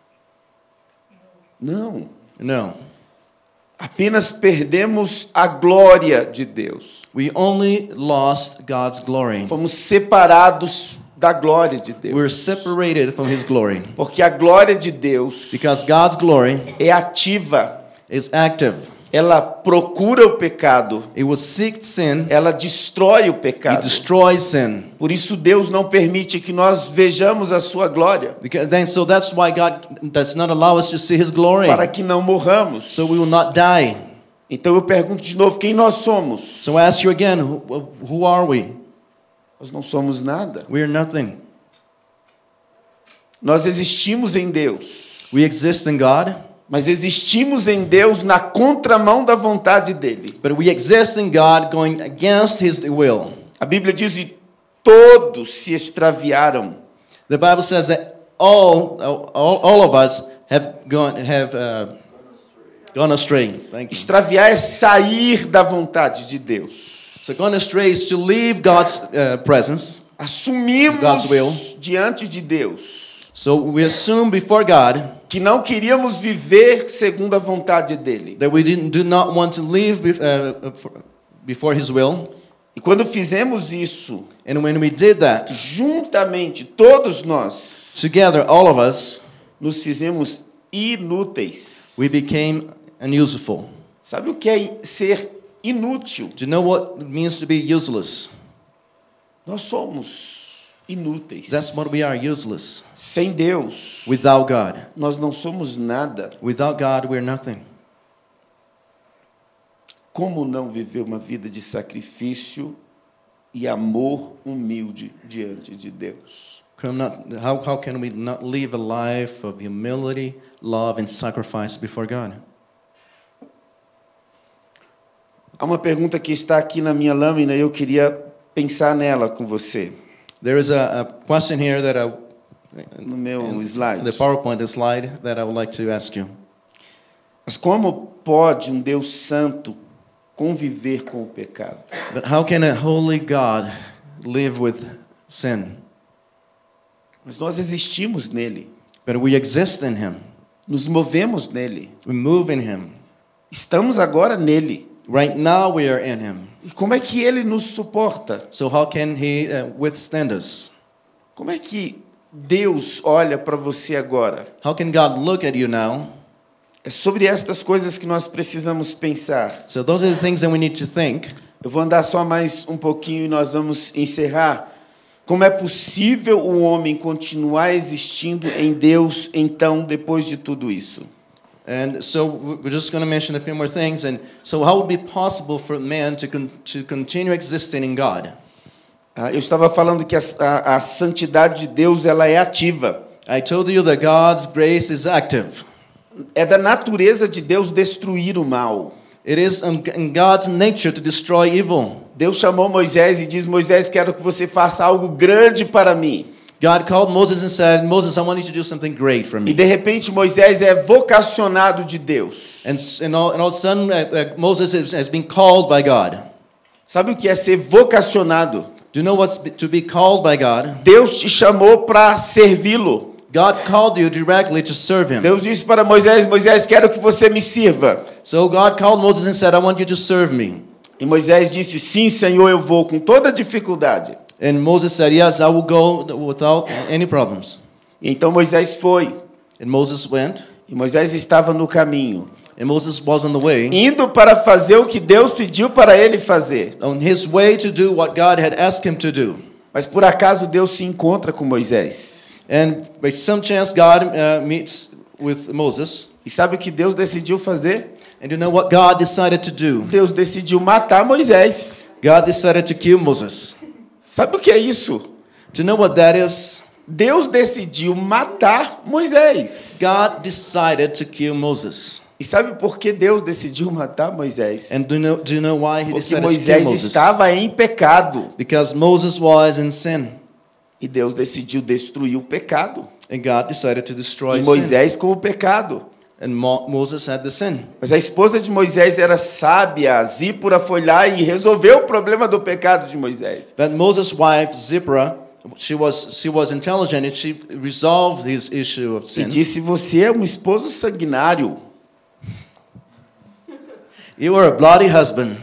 Não. No. Apenas perdemos a glória de Deus. We only lost God's glory. Fomos separados da glória de Deus. We're separated from His glory. Porque a glória de Deus Because God's glory é ativa, is active, ela procura o pecado, It will seek sin. ela destrói o It pecado. destroys sin. Por isso Deus não permite que nós vejamos a sua glória, Because then, so that's why God does not allow us to see His glory, para que não morramos. so we will not die. Então eu pergunto de novo, quem nós somos? So I ask you again, who, who are we? Nós não somos nada. We are nothing. Nós existimos em Deus, We exist in God, mas existimos em Deus na contramão da vontade dele. but we exist in God going against His will. A Bíblia diz que todos se extraviaram. The Bible says that all, all, all of us have gone, have uh, gone astray. Thank you. Extraviar é sair da vontade de Deus. So gone astray is to leave God's uh, presence. Assumimos God's will. diante de Deus So we assume before God que não queríamos viver segundo a vontade dele. that we didn't, do not want to live bef- uh, for- before His will. E quando fizemos isso, And when we did that, juntamente, todos nós together, all of us, nos fizemos inúteis. we became unuseful. Sabe o que é ser inútil? Do you know what it means to be useless? Nós somos inúteis. That's what we are, useless. Sem Deus, Without God. nós não somos nada. Without God, we're nothing. Como não viver uma vida de sacrifício e amor humilde diante de Deus? Come not, how, how can we not live a life of humility, love, and sacrifice before God? Há uma pergunta que está aqui na minha lâmina e eu queria pensar nela com você, There is a, a question here that I, no meu in slide. the PowerPoint slide that I would like to ask you. Mas como pode um Deus santo conviver com o pecado? But how can a holy God live with sin? Mas nós existimos nele, But we exist in Him. nos movemos nele, We move in Him. estamos agora nele. Right now we are in Him. E como é que ele nos suporta? So how can He uh, withstand us? Como é que Deus olha para você agora? How can God look at you now? É sobre estas coisas que nós precisamos pensar. So those are the things that we need to think. Eu vou andar só mais um pouquinho e nós vamos encerrar. Como é possível o homem continuar existindo em Deus, então, depois de tudo isso? And so we're just going to mention a few more things. And so how would it be possible for man to, con- to continue existing in God? Ah, eu estava falando que a, a, a santidade de Deus ela é ativa. I told you that God's grace is active. É da natureza de Deus destruir o mal. It is in in God's nature to destroy evil. Deus chamou Moisés e diz: Moisés, quero que você faça algo grande para mim. God called Moses and said, Moses, I want you to do something great for E me. de repente Moisés é vocacionado de Deus. And, and, all, and all of a sudden, uh, uh, Moses is, has been called by God. Sabe o que é ser vocacionado? Do you know what's be- to be called by God? Deus te chamou para servi-lo. God called you directly to serve Him. Deus disse para Moisés: Moisés, quero que você me sirva. So God called Moses and said, I want you to serve me. E Moisés disse: sim, Senhor, eu vou, com toda dificuldade. And Moses said, yes, I will go without any problems. E então Moisés foi. And Moses went, E Moisés estava no caminho, and Moses was on the way, indo para fazer o que Deus pediu para ele fazer. on his way to do what God had asked him to do. Mas por acaso Deus se encontra com Moisés. And by some chance, God uh, meets with Moses. E sabe o que Deus decidiu fazer? And you know what God decided to do? Deus decidiu matar Moisés. God decided to kill Moses. Sabe o que é isso? Do you know what that is? Deus decidiu matar Moisés. God decided to kill Moses. E sabe por que Deus decidiu matar Moisés? And do you know, do you know why he Porque decided to kill Moisés Moses? estava em pecado. Because Moses was in sin. E Deus decidiu destruir o pecado. And God decided to destroy E sin. Moisés com o pecado. And Mo- Moses had the sin. Mas a esposa de Moisés era sábia. Zípora foi lá e resolveu o problema do pecado de Moisés. But Moses' wife, Zipporah, she was, she was intelligent and she resolved his issue of E sin. disse: você é um esposo sanguinário. You are a bloody husband.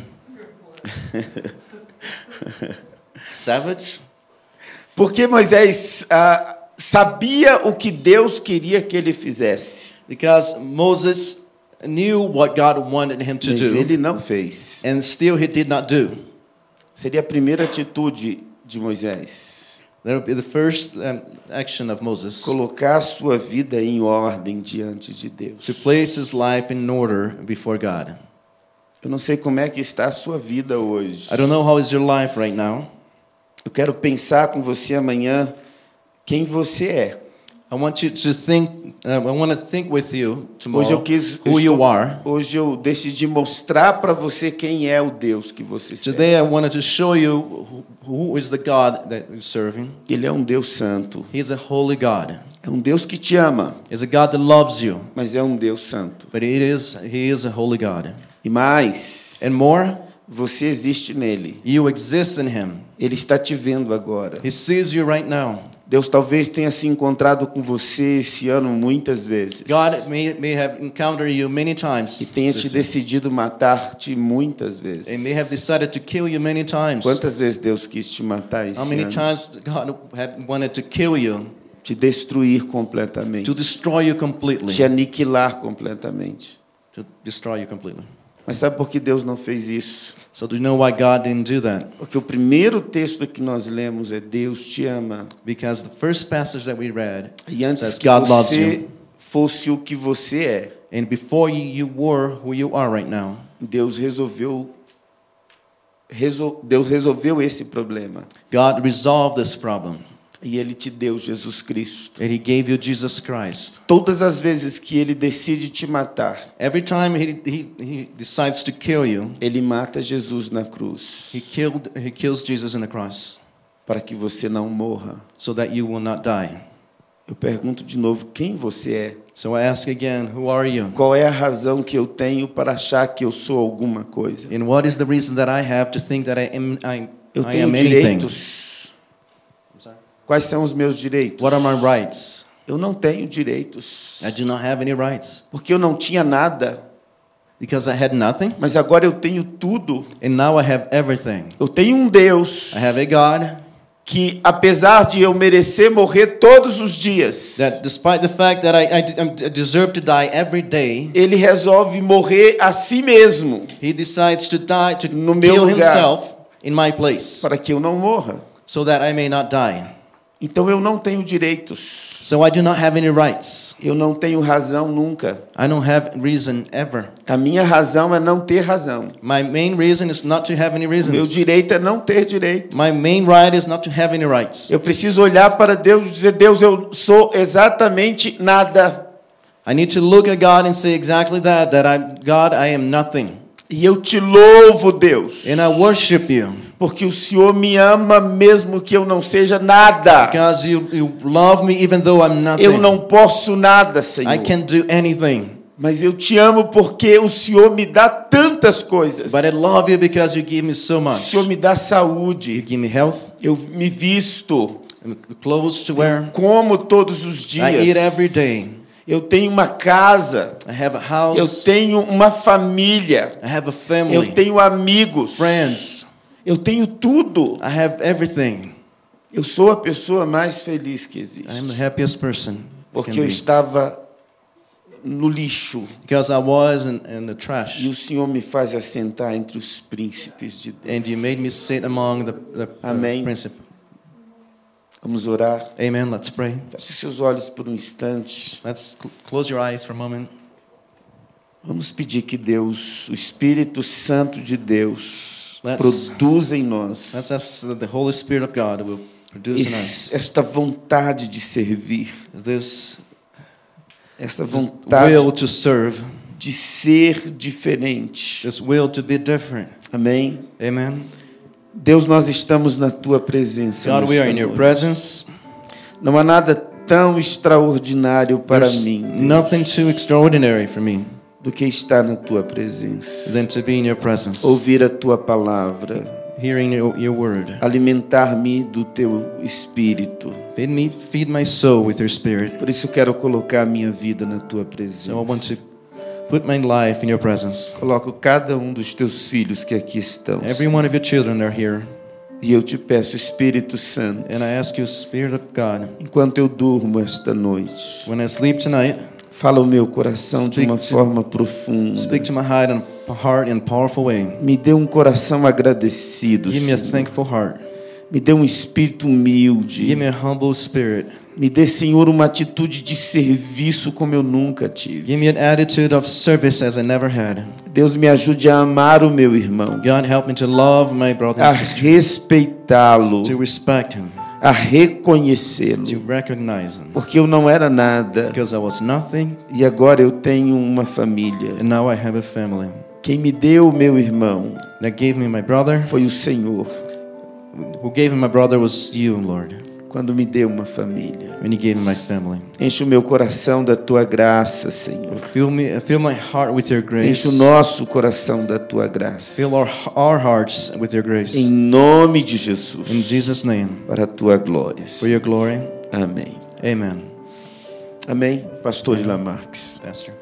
Savage. Porque Moisés ah, sabia o que Deus queria que ele fizesse. Because Moses knew what God wanted him to Mas do, ele não fez. and still he did not do. Seria a primeira atitude de Moisés. That would be the first um, action of Moses, Colocar a sua vida em ordem diante de Deus. to place his life in order before God. Eu não sei como é que está a sua vida hoje. I don't know how is your life right now. Eu quero pensar com você amanhã quem você é. I want you to think. Uh, I want to think with you tomorrow Hoje eu quis, eu who you estou- are. hoje eu decidi mostrar para você quem é o Deus que você serve. Today I wanted to show you who, who is the God that you're serving. Ele é um Deus santo. He is a holy God. É um Deus que te ama, He's a God that loves you, mas é um Deus santo. but it is He is a holy God. E mais, And more, você existe nele. you exist in Him. Ele está te vendo agora. He sees you right now. Deus talvez tenha se encontrado com você esse ano muitas vezes. God may, may have encountered you many times. E tenha te this year. decidido matar-te muitas vezes. And may have decided to kill you many times. Quantas vezes Deus quis te matar esse How many ano? times God had wanted to kill you, Te destruir completamente. to destroy you completely, Te aniquilar completamente. to destroy you completely. Mas sabe por que Deus não fez isso? So do you know why God didn't do that? Porque o primeiro texto que nós lemos é Deus te ama. Because the first passage that we read E antes says que God loves você you. fosse o que você é, And before you, you were who you are right now, Deus resolveu resol, Deus resolveu esse problema. God resolved this problem. E Ele te deu Jesus Cristo. And He gave you Jesus Christ. Todas as vezes que Ele decide te matar, Every time he, he, he decides to kill you, Ele mata Jesus na cruz, he, killed, he kills Jesus in the cross para que você não morra. so that you will not die. Eu pergunto de novo, quem você é? So I ask again, who are you? Qual é a razão que eu tenho para achar que eu sou alguma coisa? And what is the reason that I have to think that I am, I, Eu I tenho am anything? direitos. Quais são os meus direitos? What are my rights? Eu não tenho direitos, I do not have any rights. porque eu não tinha nada, Because I had nothing, mas agora eu tenho tudo. and now I have everything. Eu tenho um Deus I have a God que, apesar de eu merecer morrer todos os dias, that despite the fact that I, I, I deserve to die every day, Ele resolve morrer a si mesmo, He decides to die, to No meu kill lugar. Himself in my place, para que eu não morra. so that I may not die. Então eu não tenho direitos. So I do not have any rights. Eu não tenho razão nunca. I don't have reason ever. A minha razão é não ter razão. My main reason is not to have any O meu reasons. direito é não ter direito. My main right is not to have any rights. Eu preciso olhar para Deus e dizer: Deus, eu sou exatamente nada. I need to look at God and say exactly that, that I, God, I am nothing. E eu te louvo, Deus, And I worship you porque o Senhor me ama mesmo que eu não seja nada. because you, you love me even though I'm nothing. Eu não posso nada, Senhor. I can't do anything. Mas eu te amo porque o Senhor me dá tantas coisas. But I love you because you give me so O much. Senhor me dá You saúde. give me health, Eu me visto. clothes to wear. Como todos os I eat dias. every day. Eu tenho uma casa. I have a Eu house. tenho uma família. I have a Eu family, tenho amigos. friends. Eu tenho tudo. I have everything. Eu sou a pessoa mais feliz que I existe. am the happiest person you Porque can eu be. estava no lixo. Because I was in, in the trash. E o Senhor me faz assentar entre os príncipes de Deus. And you made me sit among the, the, the Amém. principal. Vamos orar. Amen. Let's pray. Feche seus olhos por um instante. Let's cl- close your eyes for a moment. Vamos pedir que Deus, o Espírito Santo de Deus, Let's- produza em nós Let's ask that the Holy Spirit of God will produce in us esse- esta vontade de servir, this, esta this vontade will to serve, de ser diferente. this will to be different. Amém? Amen. Deus, nós estamos na Tua presença. God, we nesta are in your noite. presence. Não há nada tão extraordinário para There's mim, Deus, nothing too extraordinary for me do que estar na Tua presença. than to be in your presence, Ouvir a Tua palavra, hearing your, your word. alimentar-me do Teu Espírito. Feed me, feed my soul with your spirit. Por isso eu quero colocar a minha vida na Tua So I want presença. to put my life in your presence. Coloco cada um dos Teus filhos que aqui estão. Every one of your children are here. E eu te peço, Espírito Santo, And I ask you, Spirit of God, enquanto eu durmo esta noite, when I sleep tonight, Fala o meu coração de Speak uma to- forma profunda. Speak to my heart in, heart in a powerful way. Me dê um coração agradecido, Give me a Senhor. thankful heart. Me dê um espírito humilde. Give me a humble spirit. Me dê, Senhor, uma atitude de serviço como eu nunca tive. Give me an attitude of service as I never had. Deus, me ajude a amar o meu irmão, God, help me to love my brother a and sister, respeitá-lo, to respect him, a reconhecê-lo, to recognize him. porque eu não era nada Because I was nothing, e agora eu tenho uma família. and now I have a family. Quem me deu o meu irmão That gave me my brother. foi o Senhor, Who gave me my brother was you, Lord. quando me deu uma família. When you gave me my family. Enche o meu coração da tua graça, Senhor. Fill me, fill my heart with your grace. Enche o nosso coração da tua graça. Fill our, our hearts with your grace. Em nome de Jesus. In Jesus' name. Para a tua glória. For your glory. Amém. Amen. Amém. Pastor Ilamarques. Pastor.